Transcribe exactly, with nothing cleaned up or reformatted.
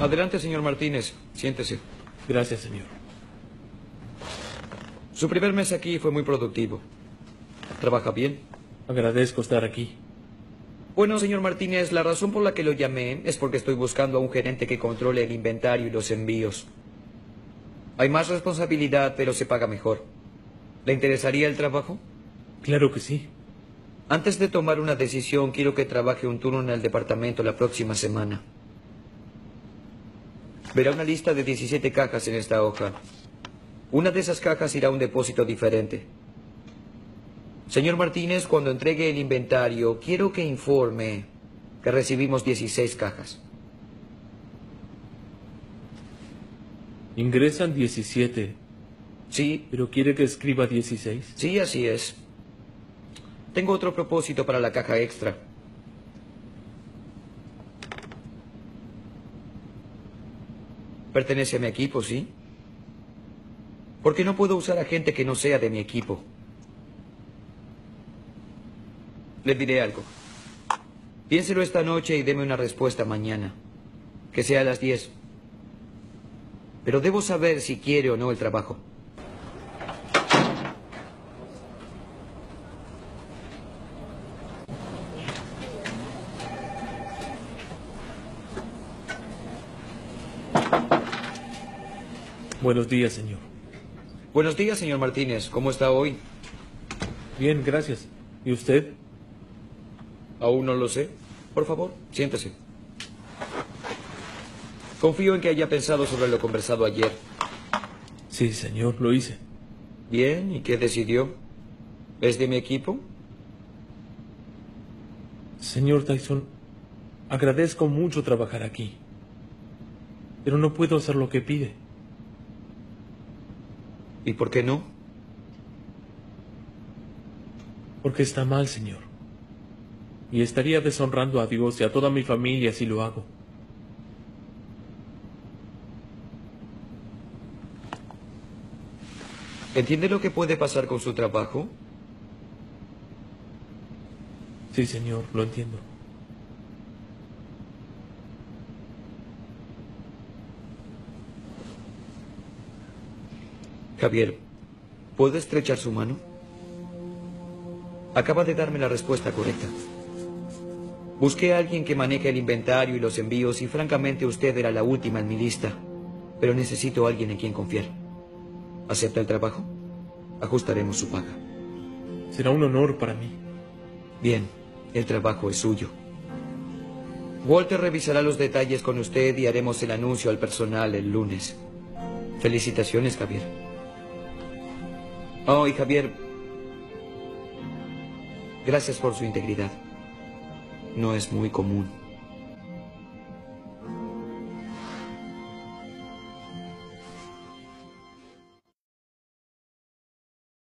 Adelante, señor Martínez. Siéntese. Gracias, señor. Su primer mes aquí fue muy productivo. ¿Trabaja bien? Agradezco estar aquí. Bueno, señor Martínez, la razón por la que lo llamé es porque estoy buscando a un gerente que controle el inventario y los envíos. Hay más responsabilidad, pero se paga mejor. ¿Le interesaría el trabajo? Claro que sí. Antes de tomar una decisión, quiero que trabaje un turno en el departamento la próxima semana. Verá una lista de diecisiete cajas en esta hoja. Una de esas cajas irá a un depósito diferente. Señor Martínez, cuando entregue el inventario, quiero que informe que recibimos dieciséis cajas. Ingresan diecisiete. Sí. ¿Pero quiere que escriba dieciséis? Sí, así es. Tengo otro propósito para la caja extra. Pertenece a mi equipo, ¿sí? Porque no puedo usar a gente que no sea de mi equipo. Le diré algo. Piénselo esta noche y deme una respuesta mañana. Que sea a las diez. Pero debo saber si quiere o no el trabajo. Buenos días, señor. Buenos días, señor Martínez. ¿Cómo está hoy? Bien, gracias. ¿Y usted? Aún no lo sé. Por favor, siéntese. Confío en que haya pensado sobre lo conversado ayer. Sí, señor, lo hice. Bien, ¿y qué decidió? ¿Es de mi equipo? Señor Tyson, agradezco mucho trabajar aquí. Pero no puedo hacer lo que pide. ¿Y por qué no? Porque está mal, señor. Y estaría deshonrando a Dios y a toda mi familia si lo hago. ¿Entiende lo que puede pasar con su trabajo? Sí, señor, lo entiendo. Javier, ¿puedo estrechar su mano? Acaba de darme la respuesta correcta. Busqué a alguien que maneje el inventario y los envíos y francamente usted era la última en mi lista. Pero necesito a alguien en quien confiar. ¿Acepta el trabajo? Ajustaremos su paga. Será un honor para mí. Bien, el trabajo es suyo. Walter revisará los detalles con usted y haremos el anuncio al personal el lunes. Felicitaciones, Javier. Oh, y Javier, gracias por su integridad. No es muy común.